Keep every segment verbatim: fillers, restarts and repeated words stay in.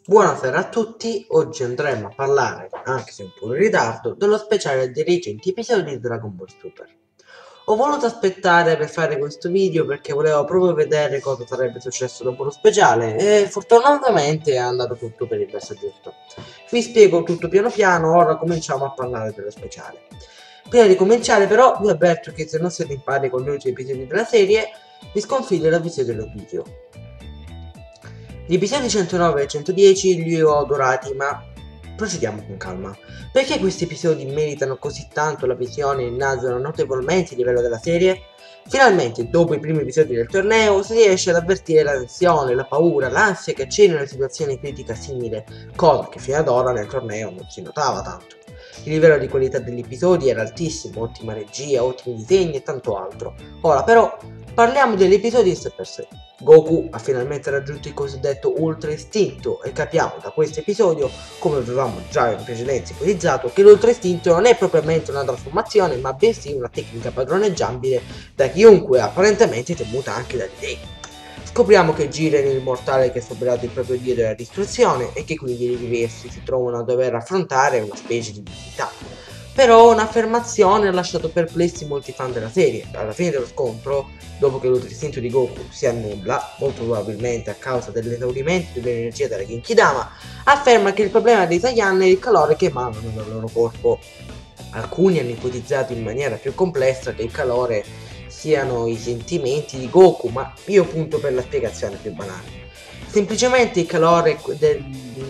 Buonasera a tutti, oggi andremo a parlare, anche se un po' in ritardo, dello speciale dei recenti episodi di Dragon Ball Super. Ho voluto aspettare per fare questo video perché volevo proprio vedere cosa sarebbe successo dopo lo speciale e fortunatamente è andato tutto per il verso giusto. Vi spiego tutto piano piano, ora cominciamo a parlare dello speciale. Prima di cominciare però vi avverto che se non siete in pari con gli ultimi episodi della serie, vi sconsiglio la visione del video. Gli episodi centonove e centodieci li ho adorati, ma procediamo con calma. Perché questi episodi meritano così tanto la visione e innalzano notevolmente il livello della serie? Finalmente, dopo i primi episodi del torneo, si riesce ad avvertire la tensione, la paura, l'ansia che c'è in una situazione critica simile, cosa che fino ad ora nel torneo non si notava tanto. Il livello di qualità degli episodi era altissimo, ottima regia, ottimi disegni e tanto altro. Ora però parliamo degli episodi in sé per sé. Goku ha finalmente raggiunto il cosiddetto Ultra Istinto e capiamo da questo episodio, come avevamo già in precedenza ipotizzato, che l'Ultra Istinto non è propriamente una trasformazione ma bensì una tecnica padroneggiabile da chiunque, apparentemente temuta anche dagli dei. Scopriamo che Jiren è l'immortale che ha superato il proprio dio della distruzione e che quindi i diversi si trovano a dover affrontare una specie di divinità. Però un'affermazione ha lasciato perplessi molti fan della serie. Alla fine dello scontro, dopo che l'Ultra Istinto di Goku si annulla, molto probabilmente a causa dell'esaurimento dell'energia della Genkidama, afferma che il problema dei Saiyan è il calore che emanano dal loro corpo. Alcuni hanno ipotizzato in maniera più complessa che il calore siano i sentimenti di Goku, ma io punto per la spiegazione più banale. Semplicemente il calore del,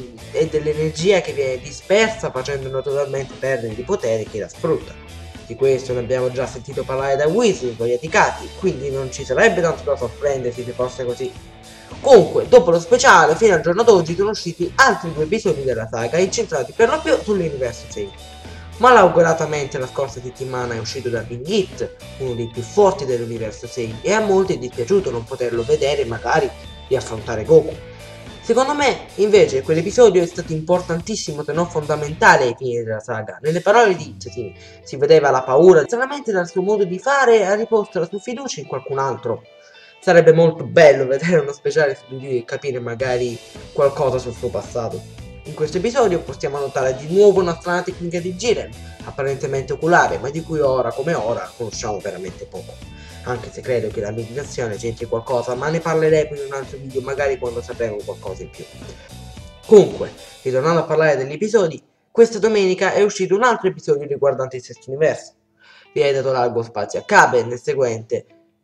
è dell'energia che viene dispersa facendo totalmente perdere di potere chi la sfrutta. Di questo ne abbiamo già sentito parlare da Weasley con gli Atikati, quindi non ci sarebbe tanto da sorprendersi se fosse così. Comunque, dopo lo speciale, fino al giorno d'oggi sono usciti altri due episodi della saga incentrati per lo più sull'universo sei. Malauguratamente la scorsa settimana è uscito da Ring It, uno dei più forti dell'universo sei, e a molti è dispiaciuto non poterlo vedere e magari di affrontare Goku. Secondo me, invece, quell'episodio è stato importantissimo se non fondamentale ai fini della saga. Nelle parole di It si vedeva la paura, solamente dal suo modo di fare ha riposto la sua fiducia in qualcun altro. Sarebbe molto bello vedere uno speciale su di lui e capire magari qualcosa sul suo passato. In questo episodio possiamo notare di nuovo una strana tecnica di Jiren, apparentemente oculare, ma di cui ora come ora conosciamo veramente poco. Anche se credo che la meditazione c'entri qualcosa, ma ne parleremo in un altro video magari quando sapremo qualcosa in più. Comunque, ritornando a parlare degli episodi, questa domenica è uscito un altro episodio riguardante il sesto universo. Viene dato largo spazio a Kabe nel seguente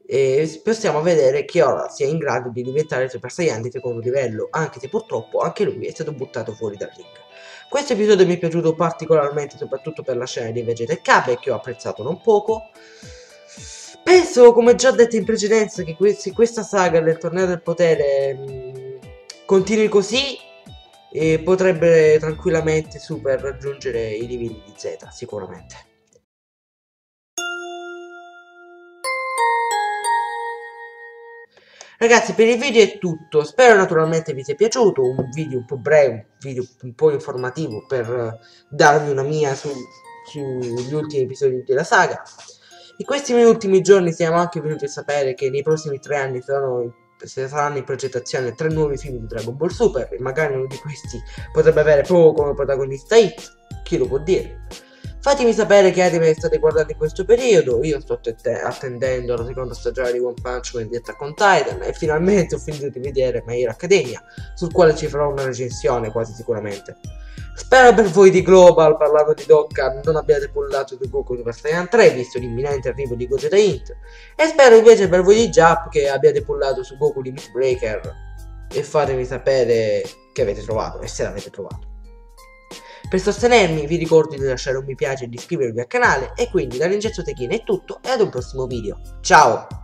e possiamo vedere che ora sia in grado di diventare Super Saiyan di secondo livello, anche se purtroppo anche lui è stato buttato fuori dal ring. Questo episodio mi è piaciuto particolarmente soprattutto per la scena di Vegeta e Kabe, che ho apprezzato non poco. Penso, come già detto in precedenza, che se questa saga del torneo del potere mh, continui così, eh, potrebbe tranquillamente Super raggiungere i livelli di Z, sicuramente. Ragazzi, per il video è tutto, spero naturalmente vi sia piaciuto, un video un po' breve, un video un po' informativo per darvi una mia su, sugli ultimi episodi della saga. In questi miei ultimi giorni siamo anche venuti a sapere che nei prossimi tre anni saranno, saranno in progettazione tre nuovi film di Dragon Ball Super e magari uno di questi potrebbe avere proprio come protagonista It, chi lo può dire. Fatemi sapere che anime state guardando in questo periodo, io sto attendendo la seconda stagione di One Punch Man di Attack on Titan e finalmente ho finito di vedere My Hero Academia, sul quale ci farò una recensione quasi sicuramente. Spero per voi di Global, parlando di Dokkan, non abbiate pullato su Goku Super Saiyan tre, visto l'imminente arrivo di Gogeta Int, e spero invece per voi di Jap che abbiate pullato su Goku Limit Breaker, e fatemi sapere che avete trovato, e se l'avete trovato. Per sostenermi vi ricordo di lasciare un mi piace e di iscrivervi al canale, e quindi da Ninjutsu Techin è tutto e ad un prossimo video. Ciao!